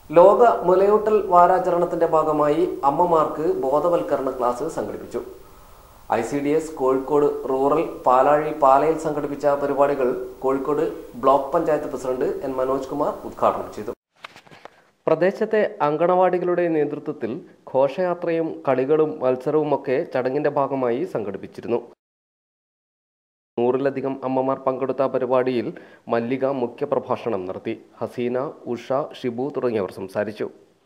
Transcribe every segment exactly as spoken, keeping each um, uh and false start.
ലോക മുലയൂട്ടൽ വാരാചരണത്തിന്റെ ഭാഗമായി അമ്മമാർക്ക് ബോധവൽക്കരണ ക്ലാസ് സംഘടിപ്പിച്ചു. I C D S Kozhikode rural Palazhi പാലയിൽ സംഘടിപ്പിച്ച പരിപാടികൾ Kozhikode block panchayat president N Manoj Kumar ഉദ്ഘാടനം ചെയ്തു. പ്രദേശത്തെ അങ്കണവാടികളുടെ നേതൃത്വത്തിൽ ഘോഷയാത്രയും കളികളും മത്സരവുമൊക്കെ ചടങ്ങിന്റെ ഭാഗമായി സംഘടിപ്പിച്ചിരുന്നു. നൂറിലധികം അമ്മമാർ പങ്കെടുത്ത പരിപാടിയിൽ മല്ലിക മുഖ്യപ്രഭാഷണം നടത്തി. ഹസീന, ഉഷ, ഷിബു തുടങ്ങിയവർ സംസാരിച്ചു.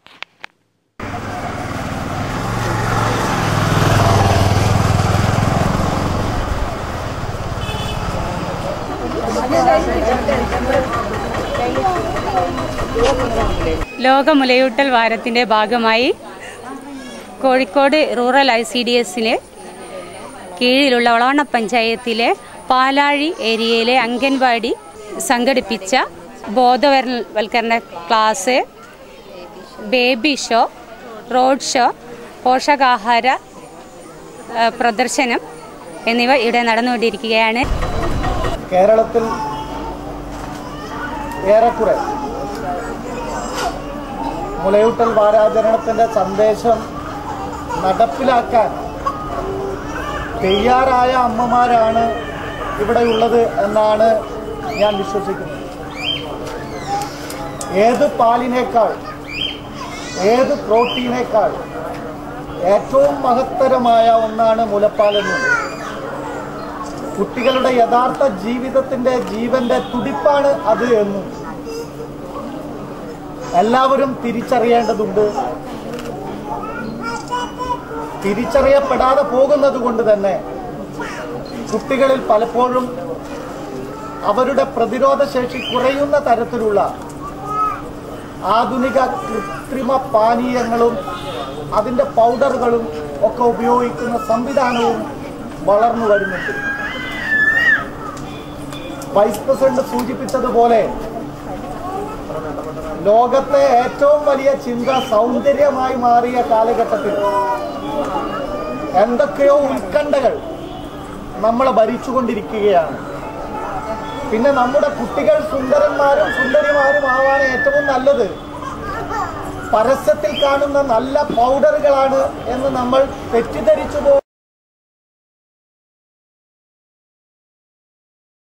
ലോക മുലയൂട്ടൽ വാരത്തിൻ്റെ ഭാഗമായി Kozhikode rural I C D എസിന് കീഴിലുള്ള ഒളവണ്ണ പഞ്ചായത്തിലെ പാലാഴി ഏരിയയിലെ അംഗൻവാടി സംഘടിപ്പിച്ച ബോധവൽക്കരണ class, baby show, road show, പോഷകാഹാര പ്രദർശനം എന്നിവ ഇവിടെ നടന്നുകൊണ്ടിരിക്കുകയാണ്. കേരളത്തിൽ ഏറെക്കുറെ മുലയൂട്ടൽ വാരാചരണത്തിൻ്റെ സന്ദേശം നടപ്പിലാക്കാൻ തയ്യാറായ അമ്മമാരാണ് ഇവിടെയുള്ളത് എന്നാണ് ഞാൻ വിശ്വസിക്കുന്നത്. ഏത് പാലിനേക്കാൾ, ഏത് പ്രോട്ടീനേക്കാൾ ഏറ്റവും മഹത്തരമായ ഒന്നാണ് മുലപ്പാലെന്നത്. കുട്ടികളുടെ യഥാർത്ഥ ജീവിതത്തിൻ്റെ ജീവന്റെ തുടിപ്പാണ് അത് എന്നും എല്ലാവരും തിരിച്ചറിയേണ്ടതുണ്ട്. തിരിച്ചറിയപ്പെടാതെ പോകുന്നത് കൊണ്ട് തന്നെ കുട്ടികളിൽ പലപ്പോഴും അവരുടെ പ്രതിരോധ ശേഷി കുറയുന്ന തരത്തിലുള്ള ആധുനിക കൃത്രിമ പാനീയങ്ങളും അതിൻ്റെ പൗഡറുകളും ഒക്കെ ഉപയോഗിക്കുന്ന സംവിധാനവും വളർന്നു വരുന്നുണ്ട്. വൈസ് പ്രസിഡന്റ് സൂചിപ്പിച്ചതുപോലെ ലോകത്തെ ഏറ്റവും വലിയ ചിന്ത സൗന്ദര്യമായി മാറിയ കാലഘട്ടത്തിൽ എന്തൊക്കെയോ ഉത്കണ്ഠകൾ നമ്മളെ ഭരിച്ചുകൊണ്ടിരിക്കുകയാണ്. പിന്നെ നമ്മുടെ കുട്ടികൾ സുന്ദരന്മാരും സുന്ദരിമാരും ആവാൻ ഏറ്റവും നല്ലത് പരസ്യത്തിൽ കാണുന്ന നല്ല പൗഡറുകളാണ് എന്ന് നമ്മൾ തെറ്റിദ്ധരിച്ചു പോകും.